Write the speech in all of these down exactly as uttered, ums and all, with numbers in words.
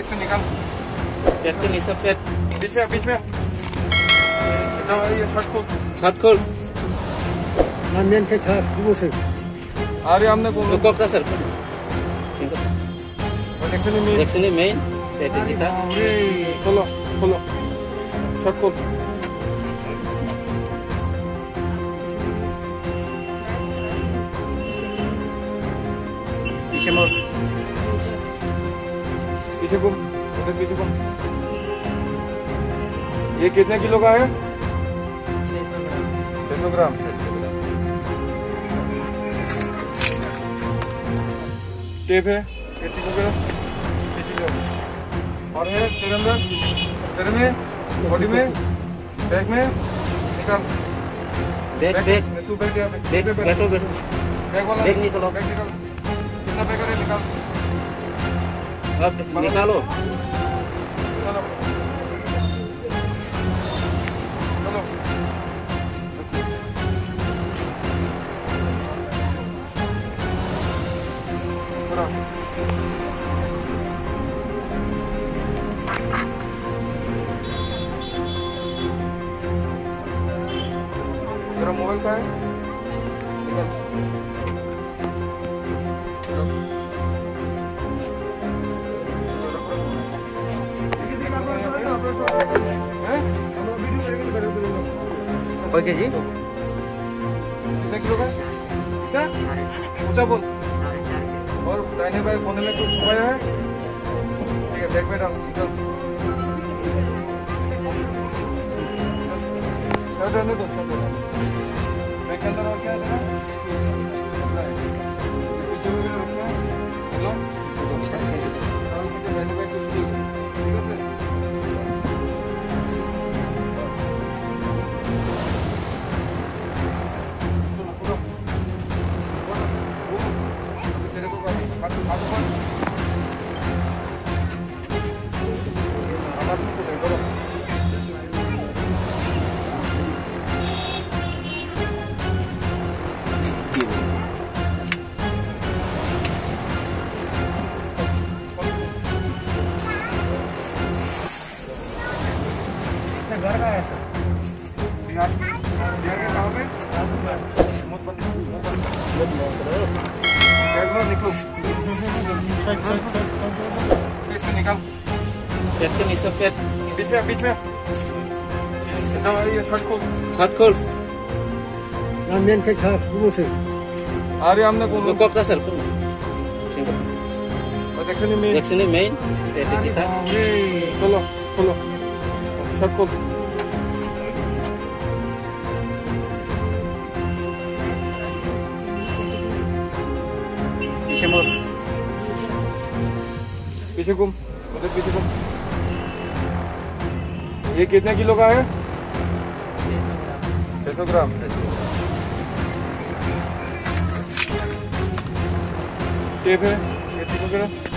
इससे निकाल। पेट के नीचे पेट बीच में बीच में ये शर्ट खोल शर्ट खोल नामियन के छाप वो से अरे हमने को को का सर एक्शन में एक्शन में पेट दिखा खोलो खोलो शर्ट खोल पीछे मोड़ पीछे घूम उधर पीछे घूम। ये कितने किलो का है? छह सौ ग्राम। टेप है कैची को कैची लो और है तेरे अंदर तेरे में बॉडी में बैग में निकाल बैग बैग तू बैठ यहाँ पे बैग बैठो बैठो बैग वाला बैग निकालो बैग निकाल कितना बैग है निकाल अब निकालो चलो चलो तेरा मोबाइल का है निकल ओके जी कितने किलो का कितना ऊंचा बोल और दाहिने बाएं कोने में कुछ छुपाया है ठीक है बैग में डाल निकल शर्ट रहने दो शर्ट बैग के अंदर और क्या है तेरा पीछे में रखना है चलो दाहिने बाएं कुछ ठीक है सर घर का है सर बिहार बिहार के कहाँ पे मुझ बंद निकलो इससे निकाल पेट के नीचे पेट बीच में बीच में ये शर्ट खोल शर्ट खोल नामियन के छाप वो से अरे हमने को को का सर एक्शन में एक्शन में पेट दिखा खोलो खोलो शर्ट खोल पीछे मोड़ पीछे घूम उधर पीछे घूम। ये कितने किलो का है? छह सौ ग्राम। टेप है कैची को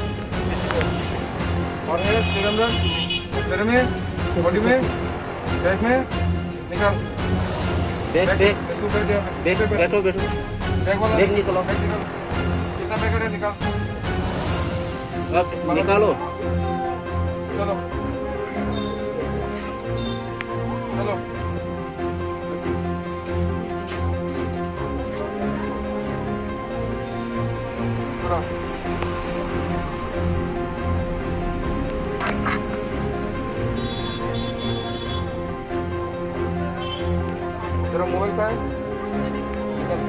और है तेरे अंदर तेरे में बॉडी में बैग में निकाल बैग बैग तू बैठ यहाँ पे बैग बैठो बैठो बैग वाला बैग निकालो बैग निकाल कितना बैग है निकाल अब निकालो चलो चलो पूरा तेरा मोबाइल का है निकल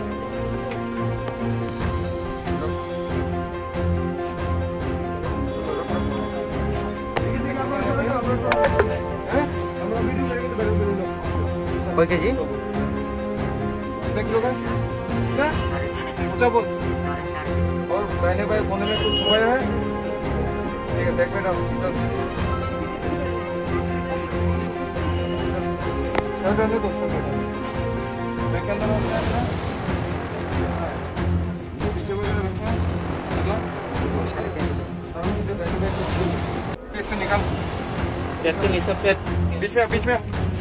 ओके जी कितने किलो का कितना ऊंचा बोल और दाहिने बाएं कोने में कुछ छुपाया है ठीक है बैग में डाल चल शर्ट रहने दो शर्ट बैग के अंदर और क्या है पीछे में रखना निकल इससे निकाल पेट के नीचे पेट बीच में बीच में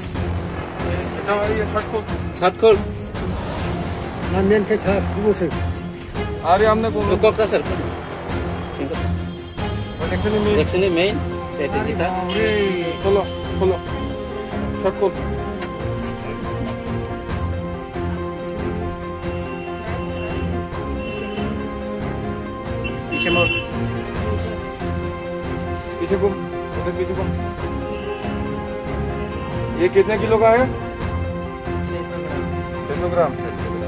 ये शर्ट खोल शर्ट खोल नामियन के छाप वो से अरे हमने को को का सर एक्शन में एक्शन में मेन पेट kita खोलो खोलो शर्ट खोल पीछे मोड़ पीछे घूम उधर पीछे घूम ये कितने किलो का है छह सौ ग्राम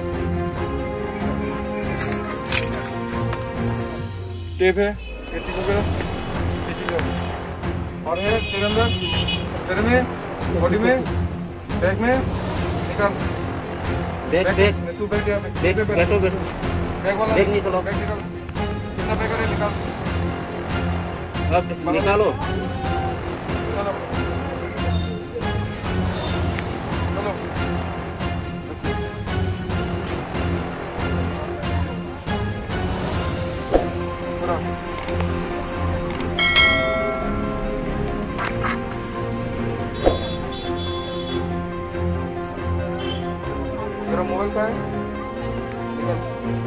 टेप है कैची को करो कैची लो और है तेरे अंदर तेरे में बॉडी में बैग में निकाल बैग बैग तू बैठ यहाँ पे बैग बैठो बैठो बैग वाला बैग निकालो बैग निकाल कितना बैग है निकाल अब निकालो चलो चलो पूरा तेरा मोबाइल का है निकाल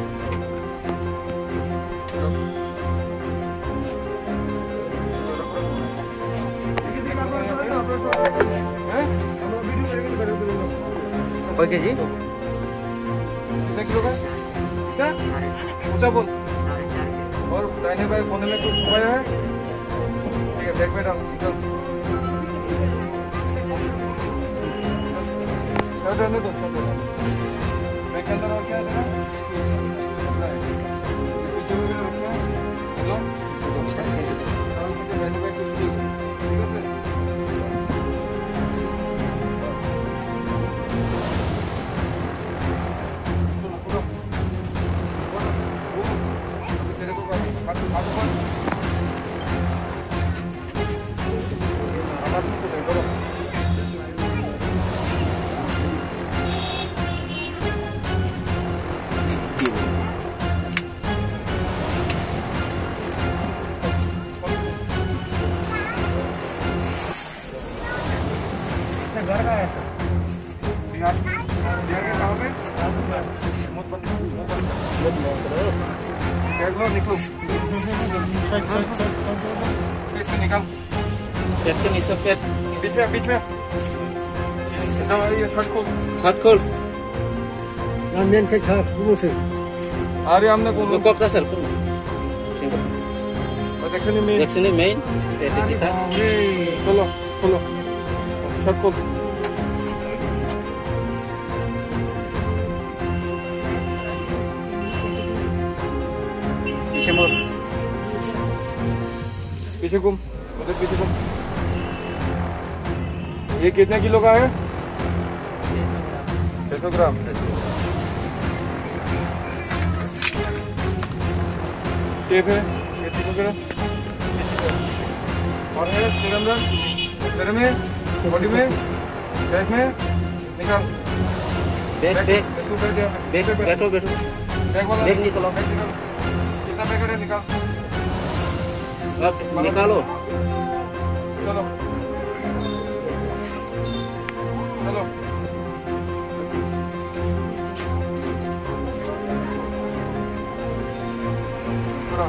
ओके जी कितने किलो का क्या ऊंचा बोल और दाहिने बाएं कोने में कुछ छुपाया है ठीक है बैग में डाल निकल क्या रहने दो सब बैग के अंदर और क्या है तेरा पीछे में भी रखना है चलो दाहिने बाएं कुछ ठीक है सर घर का है सर बिहार बिहार के कहाँ पे मुझ बंद मुझ बंद बैग लो निकलो कैसे निकाल पेट के नीचे पेट बीच में बीच में ये शर्ट खोल शर्ट खोल नामियन के छाप मुझे अरे हमने कौन kok ka sir kung action में एक्शन में मेन पेट kita खोलो खोलो शर्ट खोल पीछे मोड़ पीछे घूम उधर पीछे घूम ये कितने किलो का है छह सौ ग्राम टेप है कैची को करो और है तेरे अंदर तेरे में बॉडी में बैग में निकाल बैग बैग तू बैठ यहाँ पे बैग बैठो बैठो बैग वाला बैग निकालो बैग निकाल कितना बैग है निकाल अब निकालो चलो चलो पूरा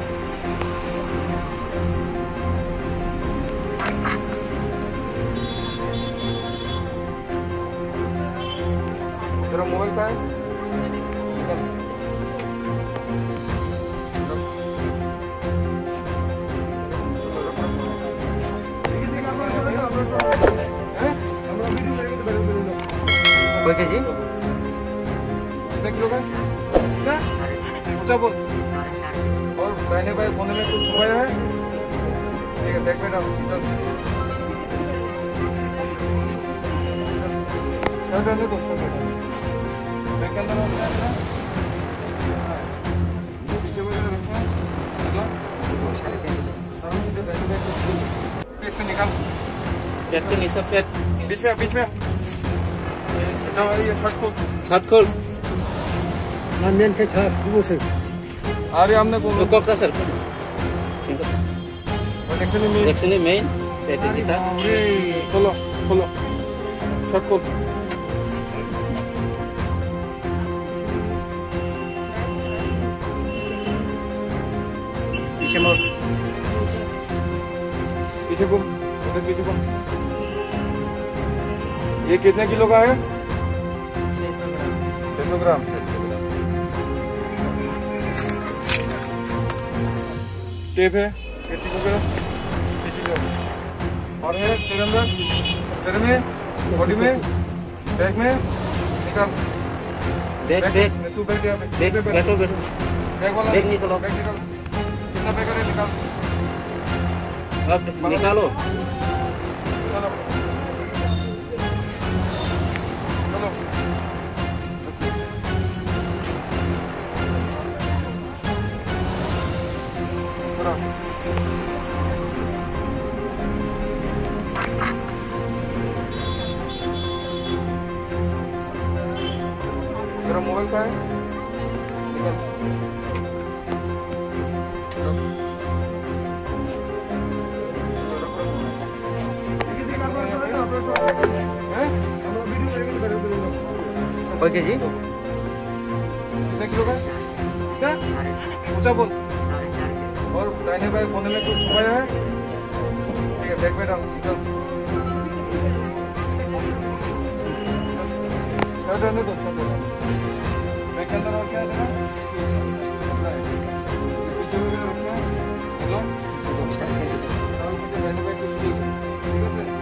तेरा मोबाइल का है निकाल ओके जी कितने किलो का क्या ऊंचा बोल और दाहिने बाएं कोने में कुछ छुपाया है ठीक है बैग में डाल चल क्या रहने दो सब बैग के अंदर और क्या है पीछे में रखना कैसे निकाल पेट के नीचे पेट बीच में बीच में ये शर्ट खोल शर्ट खोल नामियन के छाप मुझे अरे हमने कौन kok ka sir kung action में एक्शन में मेन पेट kita खोलो खोलो शर्ट खोल पीछे मोड़ पीछे घूम, उधर पीछे घूम। ये कितने किलो का है? छह सौ ग्राम। टेप है, कैंची को करो, कैंची लो। और है तेरे अंदर, तेरे में, बॉडी में, बैग में, निकाल। बैग बैग तू बैठ यहाँ पे। बैग बैठो बैठो बैग वाला बैग निकालो। बैग निकाल। कितना बैग है निकाल। अब निकालो। चलो चलो पूरा तेरा मोबाइल का है निकाल। ओके जी कितने किलो का? कितना? ऊंचा बोल। और दाहिने बाएं कोने में कुछ छुपाया है? ठीक है, बैग में डाल। चल चल रहने दो, चल दो। बैग के अंदर और क्या है तेरा? पीछे में भी रखे हैं। चलो दाहिने बाएं कुछ ठीक है, ठीक है सर।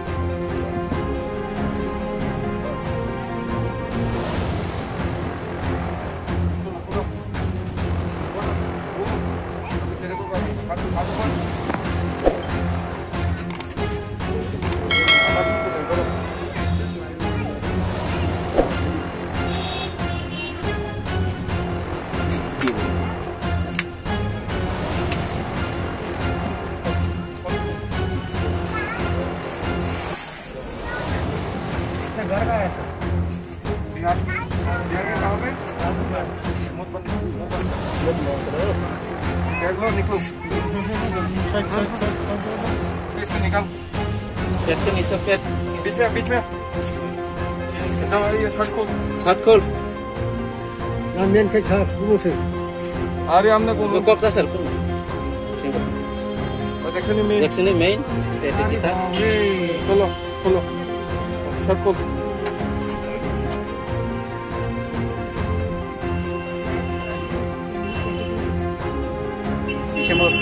घर का है सर। बिहार बिहार के कहाँ पे? मुँह बंद, मुँह बंद कर। बैग लो, निकलो। इससे निकाल। बैग के नीचे बैग बीच में, बीच में। अच्छा, ये शर्ट खोल। शर्ट खोल। Namin kay sa puso. अरे हमने कौन Kok ka sir? देखने में Reaction ni main. Pwede kita. खोलो खोलो शर्ट खोल। पीछे मोड़।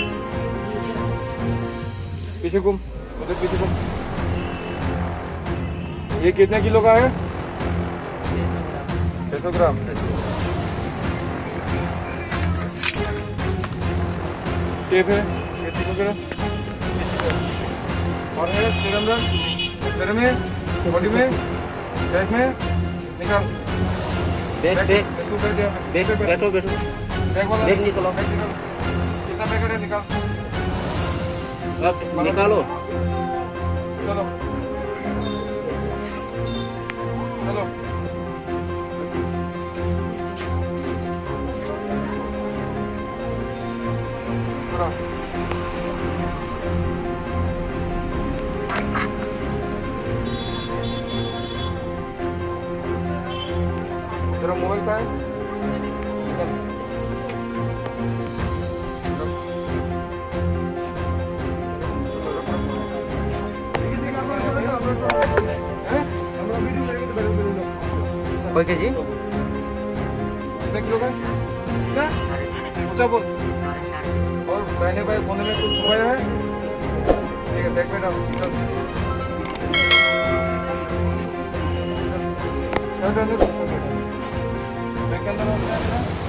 पीछे घूम, उधर पीछे घूम। ये कितने किलो का है? छह सौ ग्राम। टेप है, कैंची को करो, कैंची लो। और है तेरे अंदर, तेरे में, बॉडी में, बैग में, निकाल। बैग बैग तू बैठ यहाँ पे। बैग बैठो बैठो बैग वाला बैग निकालो। बैग निकाल। कितना बैग है निकाल। अब निकालो। चलो चलो पूरा तेरा मोबाइल का है निकाल। ओके जी कितने किलो का? कितना? ऊंचा बोल। और दाहिने बाएं कोने में कुछ छुपाया है? ठीक है, बैग में डाल। चल चल रहने दो। बैग के अंदर और क्या है?